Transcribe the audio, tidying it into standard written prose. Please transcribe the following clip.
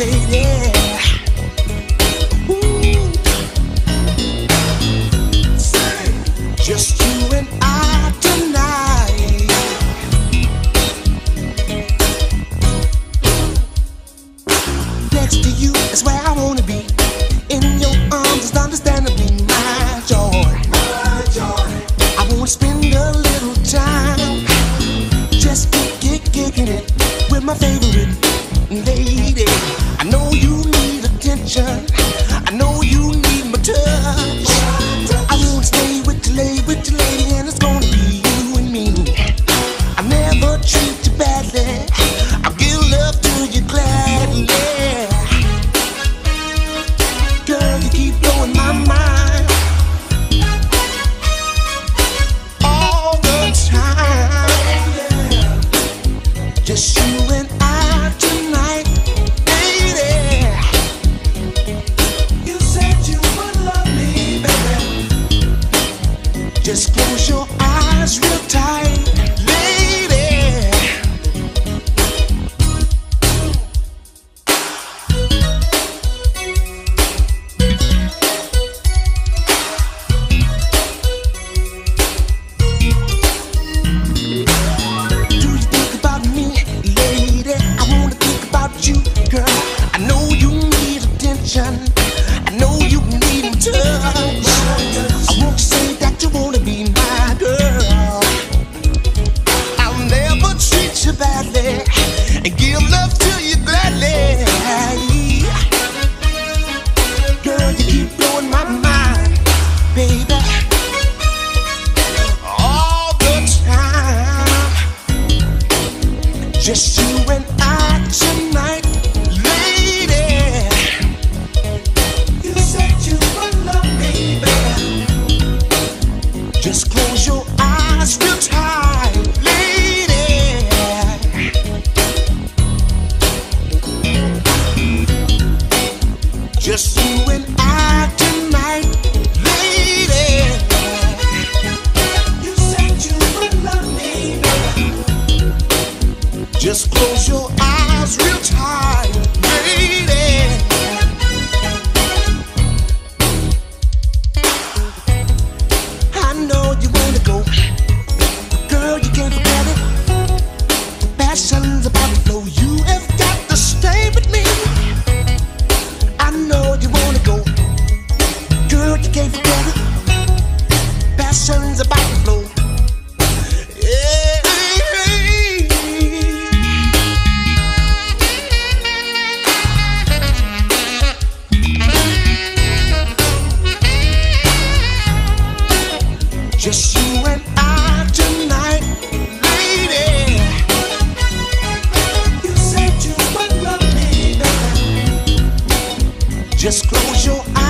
lady. Ooh. Just you and I tonight. Next to you is where I wanna be. In your arms is understandably my joy. I wanna spend a little time just kicking it with my favorite lady. I know you need attention. I know you need my touch. I wanna stay with you, lady, and it's gonna be you and me. I never treat you badly. I'll give love to you gladly. Girl, you keep blowing my mind all the time. Just you and I tonight, lady. You said you would love me, baby. Just close your eyes real tight, lady. Do you think about me, lady? I wanna think about you, girl. I know you need attention. I know you need touch. I want to say that you wanna be my girl. I'll never treat you badly and give love to you gladly. Girl, you keep blowing my mind, baby, all the time. Just you and I tonight, lady. You said you would love me, baby. Just close your eyes real tight, lady. Just you and I tonight, lady. You said you would love me, baby. Just close your eyes real tight, lady. I know you wanna go, girl, you can't forget it. Passion's about to flow, you have got to stay with me. I know you wanna go, girl, you can't forget it. Passion's about to flow. Yeah. Just you and I tonight, lady. You said you would love me, baby. Just close your eyes.